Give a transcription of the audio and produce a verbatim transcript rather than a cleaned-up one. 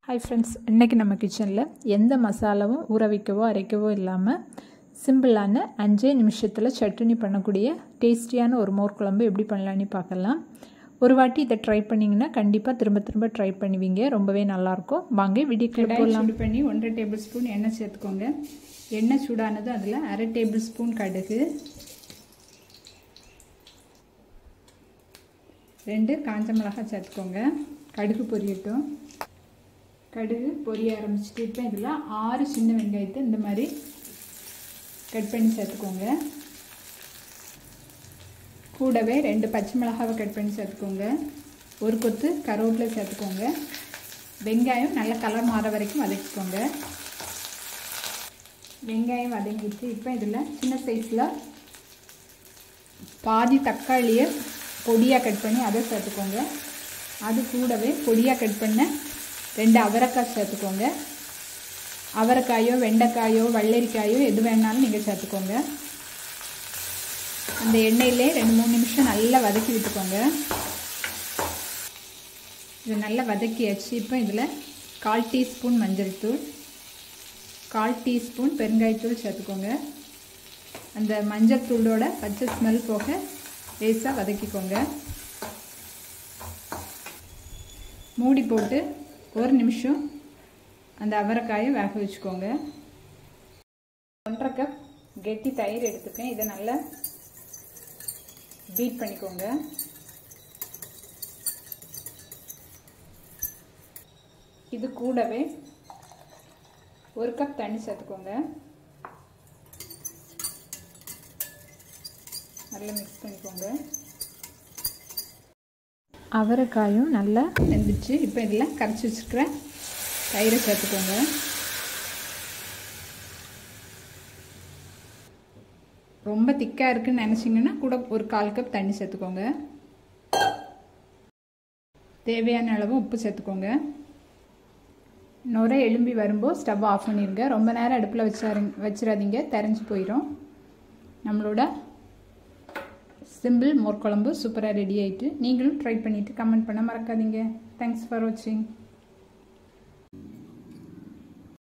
Hi friends, இன்னைக்கு நம்ம கிச்சன்ல எந்த மசாலாவும் ஊற வைக்கவோ அரைக்கவோ இல்லாம சிம்பிளான அஞ்சே நிமிஷத்துல சட்னி பண்ணக்கூடிய டேஸ்டியான ஒரு மோர் குழம்பு எப்படி பண்ணலாம்னு பார்க்கலாம். ஒரு வாட்டி இத ட்ரை பண்ணீங்கன்னா கண்டிப்பா திரும்ப திரும்ப ட்ரை பண்ணுவீங்க. ரொம்பவே நல்லா இருக்கும். வாங்க வீடியோக்குள்ள போலாம். சூடு பண்ணி ஒன்றரை டேபிள் ஸ்பூன் எண்ணெய் சேர்த்துக்கோங்க. எண்ணெய் சூடானது அதுல அரை டேபிள் ஸ்பூன் கடுகு, ரெண்டு காஞ்ச மிளகாய் சேர்த்துக்கோங்க. கடுகு பொரியட்டும். கடுகு பொரிய ஆரம்பிச்சிட்டு இப்போ இதில் ஆறு சின்ன வெங்காயத்தை இந்த மாதிரி கட் பண்ணி சேர்த்துக்கோங்க. கூடவே ரெண்டு பச்சை மிளகாவை கட் பண்ணி சேர்த்துக்கோங்க. ஒரு கொத்து கருவேப்பிலை சேர்த்துக்கோங்க. வெங்காயம் நல்ல கலர் மாற வரைக்கும் வதக்கிக்கோங்க. வெங்காயம் வதங்கிட்டு இப்போ இதில் சின்ன சைஸில் பாதி தக்காளியை பொடியாக கட் பண்ணி அதை சேர்த்துக்கோங்க. அது கூடவே பொடியாக கட் பண்ண ரெண்டு அவரைக்காய் சேர்த்துக்கோங்க. அவரைக்காயோ வெண்டைக்காயோ வெள்ளரிக்காயோ எது வேணாலும் நீங்கள் சேர்த்துக்கோங்க. அந்த எண்ணெயிலே ரெண்டு மூணு நிமிஷம் நல்லா வதக்கி விட்டுக்கோங்க. இது நல்லா வதக்கியாச்சு. இப்போ இதில் கால் டீஸ்பூன் மஞ்சள் தூள், கால் டீஸ்பூன் பெருங்காயத்தூள் சேர்த்துக்கோங்க. அந்த மஞ்சள் தூளோட பச்சை ஸ்மெல் போக லேசாக வதக்கிக்கோங்க. மூடி போட்டு ஒரு நிமிஷம் அந்த அவரைக்காயை வேக வச்சுக்கோங்க. ஒன்றரை கப் கெட்டி தயிர் எடுத்துக்கேன். இதை நல்லா பீட் பண்ணிக்கோங்க. இது கூடவே ஒரு கப் தண்ணி சேர்த்துக்கோங்க. நல்லா மிக்ஸ் பண்ணிக்கோங்க. அவரைக்காயும் நல்லா வெந்துச்சு. இப்போ இதில் கரைச்சி வச்சுருக்கிற தயிரை சேர்த்துக்கோங்க. ரொம்ப திக்காக இருக்குன்னு நினச்சிங்கன்னா கூட ஒரு கால் கப் தண்ணி சேர்த்துக்கோங்க. தேவையான அளவு உப்பு சேர்த்துக்கோங்க. நுரை எலும்பி வரும்போது ஸ்டவ் ஆஃப் பண்ணிடுங்க. ரொம்ப நேரம் அடுப்பில் வச்சாரு வச்சிடாதீங்க, தெரிஞ்சு போயிடும். நம்மளோட சிம்பிள் மோர் குழம்பு சூப்பராக ரெடி ஆகிட்டு நீங்களும் ட்ரை பண்ணிவிட்டு கமெண்ட் பண்ண மறக்காதீங்க. தேங்க்ஸ் ஃபார் வாட்சிங்.